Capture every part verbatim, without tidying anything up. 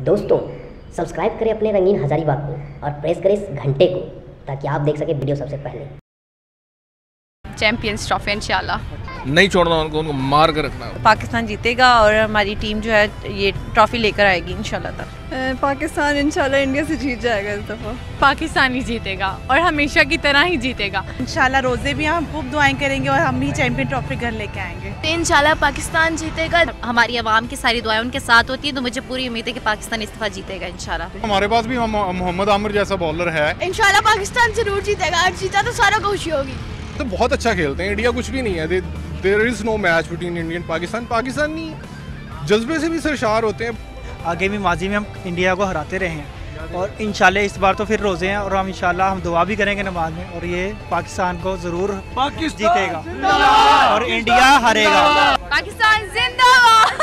दोस्तों सब्सक्राइब करें अपने रंगीन हजारीबाग को और प्रेस करें इस घंटे को ताकि आप देख सकें वीडियो सबसे पहले। चैंपियंस ट्रॉफी इंशाल्लाह नहीं छोड़ना उनको, उनको मार कर रखना। पाकिस्तान जीतेगा और हमारी टीम जो है ये ट्रॉफी लेकर आएगी इंशाल्लाह तक। पाकिस्तान इंशाल्लाह इंडिया से जीत जाएगा इस दफ़ा। पाकिस्तान ही जीतेगा और हमेशा की तरह ही जीतेगा इंशाल्लाह। रोज़े भी हम खूब दुआएं करेंगे और हम ही चैंपियन ट्रॉफी घर लेके आएंगे। इंशाल्लाह पाकिस्तान जीतेगा। हमारी आवाम की सारी दुआएं उनके साथ होती है, तो मुझे पूरी उम्मीद है कि पाकिस्तान इस दफ़ा जीतेगा इंशाल्लाह। हमारे पास भी मोहम्मद आमिर जैसा बॉलर है। इंशाल्लाह पाकिस्तान जरूर जीतेगा, आज जीता तो सारा खुशी होगी। तो बहुत अच्छा खेलते हैं, इंडिया कुछ भी नहीं है। There is no match between Indian Pakistan. Pakistani जज्बे से भी सरशार होते हैं। आगे भी माजी में हम इंडिया को हराते रहे हैं और इंशाल्लाह इस बार तो फिर रोज़े हैं और हम इंशाल्लाह हम दुआ भी करेंगे नमाज में और ये पाकिस्तान को ज़रूर जीतेगा और इंडिया हारेगा। पाकिस्तान जिंदाबाद।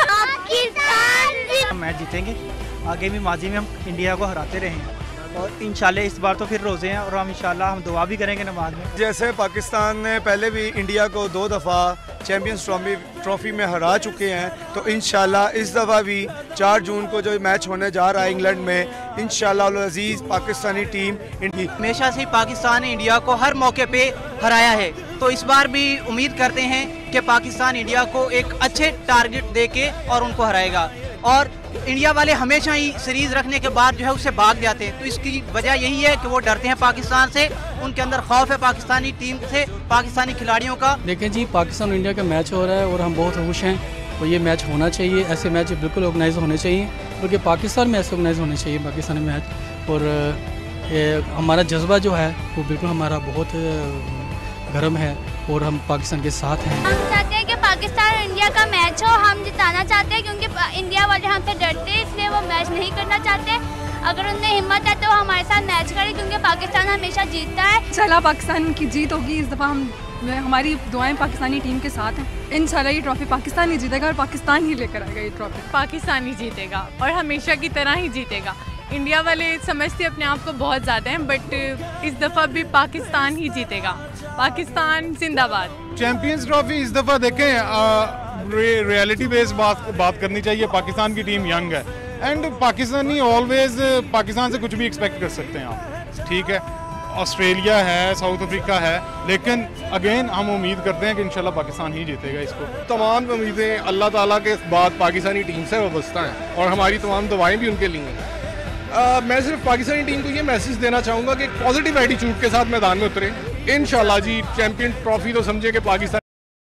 हम मैच जीतेंगे। आगे भी माजी में हम इंडिया को हराते रहे हैं और इंशाल्लाह इस बार तो फिर रोज़े हैं और हम इंशाल्लाह हम दुआ भी करेंगे नमाज में। जैसे पाकिस्तान ने पहले भी इंडिया को दो दफ़ा चैंपियंस ट्रॉफी ट्रॉफी में हरा चुके हैं, तो इंशाल्लाह इस दफ़ा भी चार जून को जो मैच होने जा रहा है इंग्लैंड में, इंशाल्लाह अज़ीज़ पाकिस्तानी टीम हमेशा से पाकिस्तान ने इंडिया को हर मौके पे हराया है, तो इस बार भी उम्मीद करते हैं कि पाकिस्तान इंडिया को एक अच्छे टारगेट देके और उनको हराएगा। और इंडिया वाले हमेशा ही सीरीज रखने के बाद जो है उससे भाग जाते हैं, तो इसकी वजह यही है कि वो डरते हैं पाकिस्तान से, उनके अंदर खौफ है पाकिस्तानी टीम से, पाकिस्तानी खिलाड़ियों का। देखें जी, पाकिस्तान और इंडिया का मैच हो रहा है और हम बहुत खुश हैं और ये मैच होना चाहिए। ऐसे मैच बिल्कुल ऑर्गेनाइज होने चाहिए, क्योंकि पाकिस्तान में ऐसे ऑर्गेनाइज होने चाहिए पाकिस्तानी मैच। और ये हमारा जज्बा जो है वो बिल्कुल हमारा बहुत गर्म है और हम पाकिस्तान के साथ हैं। हम चाहते हैं कि पाकिस्तान और इंडिया का मैच हो, हम जिताना चाहते हैं क्योंकि इंडिया वाले हमसे डरते हैं, इसलिए वो मैच नहीं करना चाहते। अगर उनमें हिम्मत है तो हमारे साथ मैच करें, क्योंकि पाकिस्तान हमेशा जीतता है। इंशाल्लाह पाकिस्तान की जीत होगी इस दफ़ा। हम हमारी दुआएं पाकिस्तानी टीम के साथ हैं। इंशाल्लाह ये ट्रॉफी पाकिस्तान ही जीतेगा और पाकिस्तान ही लेकर आएगा ये ट्रॉफी। पाकिस्तान ही जीतेगा और हमेशा की तरह ही जीतेगा। इंडिया वाले समझते अपने आप को बहुत ज़्यादा हैं, बट इस दफ़ा भी पाकिस्तान ही जीतेगा। पाकिस्तान जिंदाबाद। चैंपियंस ट्रॉफी इस दफ़ा देखें, रियलिटी बेस्ड बात बात करनी चाहिए। पाकिस्तान की टीम यंग है एंड पाकिस्तानी ऑलवेज पाकिस्तान से कुछ भी एक्सपेक्ट कर सकते हैं आप, ठीक है। ऑस्ट्रेलिया है, साउथ अफ्रीका है, लेकिन अगेन हम उम्मीद करते हैं कि इंशाल्लाह पाकिस्तान ही जीतेगा इसको। तमाम उम्मीदें अल्लाह ताला के बाद पाकिस्तानी टीम से वाबस्ता हैं और हमारी तमाम दुआएं भी उनके लिए हैं। Uh, मैं सिर्फ पाकिस्तानी टीम को ये मैसेज देना चाहूँगा कि पॉजिटिव एटीट्यूड के साथ मैदान में उतरे। इंशाल्लाह जी चैंपियन ट्रॉफी तो समझे कि पाकिस्तान।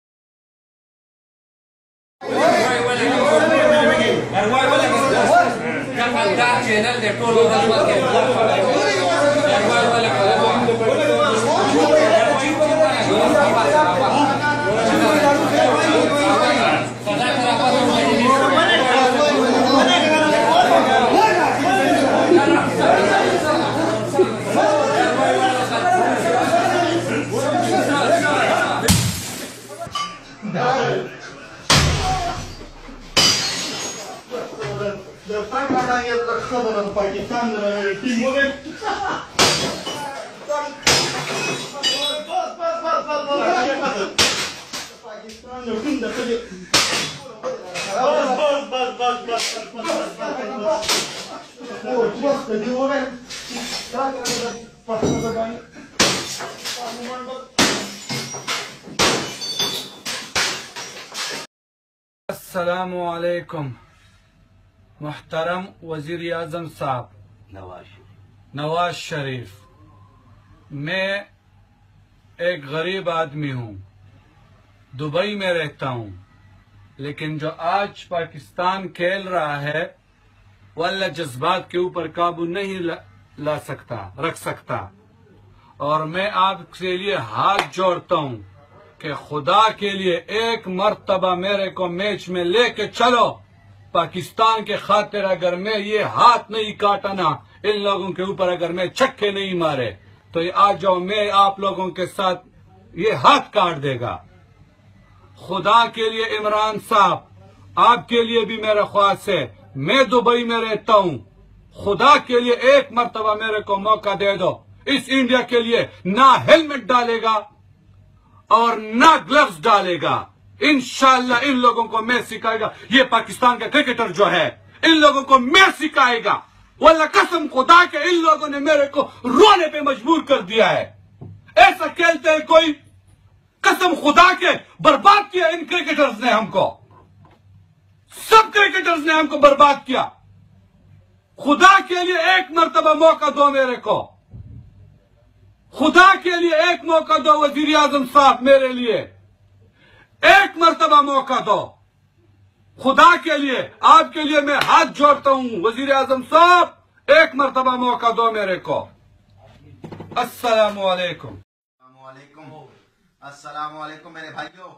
अस्सलामु अलैकुम मुहतरम वज़ीर आज़म साहब नवाज शरीफ, मैं एक गरीब आदमी हूँ, दुबई में रहता हूँ, लेकिन जो आज पाकिस्तान खेल रहा है वो अल्लाह जज्बात के ऊपर काबू नहीं ला, ला सकता रख सकता। और मैं आपसे लिए हाथ जोड़ता हूँ कि खुदा के लिए एक मर्तबा मेरे को मैच में लेके चलो। पाकिस्तान के खातिर अगर मैं ये हाथ नहीं काटा ना, इन लोगों के ऊपर अगर मैं छक्के नहीं मारे, तो ये आज जाओ मैं आप लोगों के साथ ये हाथ काट देगा। खुदा के लिए इमरान साहब, आपके लिए भी मेरा ख्वाहिश है, मैं दुबई में रहता हूँ, खुदा के लिए एक मर्तबा मेरे को मौका दे दो। इस इंडिया के लिए ना हेलमेट डालेगा और ना ग्लव्स डालेगा। इंशाल्लाह इन लोगों को मैं सिखाएगा। ये पाकिस्तान का क्रिकेटर जो है इन लोगों को मैं सिखाएगा। वल्ला कसम खुदा के इन लोगों ने मेरे को रोने पे मजबूर कर दिया है। ऐसा खेलते हैं कोई, कसम खुदा के बर्बाद किया इन क्रिकेटर्स ने हमको, सब क्रिकेटर्स ने हमको बर्बाद किया। खुदा के लिए एक मर्तबा मौका दो मेरे को, खुदा के लिए एक मौका दो वजीर आजम साहब, मेरे लिए एक मर्तबा मौका दो। खुदा के लिए आपके लिए मैं हाथ जोड़ता हूं वजीर आजम साहब, एक मर्तबा मौका दो मेरे को। अस्सलाम वालेकुम। अस्सलाम वालेकुम मेरे भाइयों,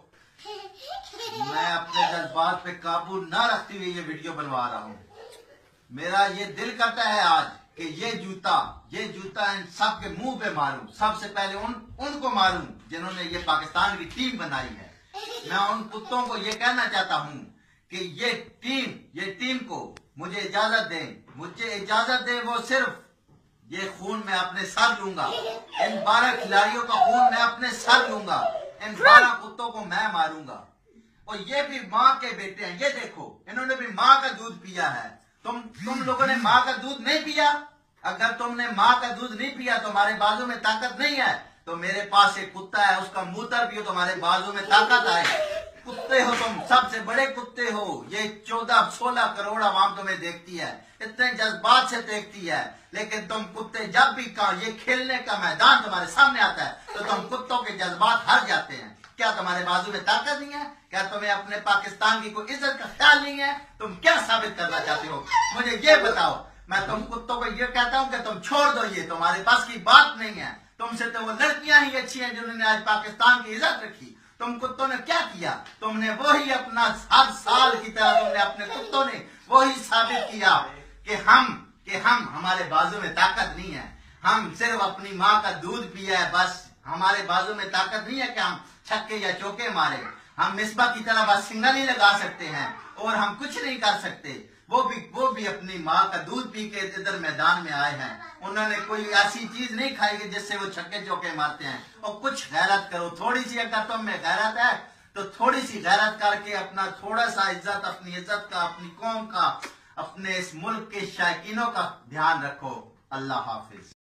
मैं अपने जज्बात पे काबू ना रखते हुए ये वीडियो बनवा रहा हूँ। मेरा ये दिल करता है आज कि ये जूता ये जूता इन सब के मुंह पे मारूं, सबसे पहले उन उनको मारूं जिन्होंने ये पाकिस्तान की टीम बनाई है। मैं उन कुत्तों को ये कहना चाहता हूँ कि ये टीम ये टीम को मुझे इजाजत दें, मुझे इजाजत दें, वो सिर्फ ये खून मैं अपने सर लूंगा, इन बारह खिलाड़ियों का खून मैं अपने सर लूंगा, इन बारह कुत्तों को मैं मारूंगा। और ये भी माँ के बेटे हैं, ये देखो इन्होंने भी माँ का दूध पिया है। तुम तुम लोगों ने माँ का दूध नहीं पिया? अगर तुमने माँ का दूध नहीं पिया, तुम्हारे बाजू में ताकत नहीं है, तो मेरे पास एक कुत्ता है, उसका मूत्र पियो, तुम्हारे बाजू में ताकत आए। कुत्ते हो तुम, सबसे बड़े कुत्ते हो। ये चौदह सोलह करोड़ आवाम तुम्हें देखती है, इतने जज्बात से देखती है, लेकिन तुम कुत्ते जब भी का ये खेलने का मैदान तुम्हारे सामने आता है तो तुम कुत्तों के जज्बात हार जाते हैं। क्या तुम्हारे बाजू में ताकत नहीं है? क्या तुम्हें अपने पाकिस्तान की कोई इज्जत का ख्याल नहीं है? तुम क्या साबित करना चाहते हो, मुझे ये बताओ। मैं तुम कुत्तों को ये कहता हूँ कि तुम छोड़ दो, ये तुम्हारे पास की बात नहीं है। तुमसे तो वो लड़कियां ही अच्छी हैं जिन्होंने आज पाकिस्तान की इज्जत रखी। तुम कुत्तों ने क्या किया? तुमने वही अपना हर साल की तरह तुमने अपने कुत्तों ने वही साबित किया कि हम कि हम हमारे बाजू में ताकत नहीं है, हम सिर्फ अपनी माँ का दूध पिया है, बस हमारे बाजू में ताकत नहीं है कि हम छक्के या चौके मारे। हम मिसबा की तरह बस सिग्नल ही लगा सकते हैं और हम कुछ नहीं कर सकते। वो भी वो भी अपनी माँ का दूध पी के इधर मैदान में आए हैं। उन्होंने कोई ऐसी चीज नहीं खाई कि जिससे वो छक्के चौके मारते हैं। और कुछ गैरत करो, थोड़ी सी अगर तुम में गैरत है तो थोड़ी सी गैरत करके अपना थोड़ा सा इज्जत, अपनी इज्जत का, अपनी कौम का, अपने इस मुल्क के शायकीनों का ध्यान रखो। अल्लाह हाफिज।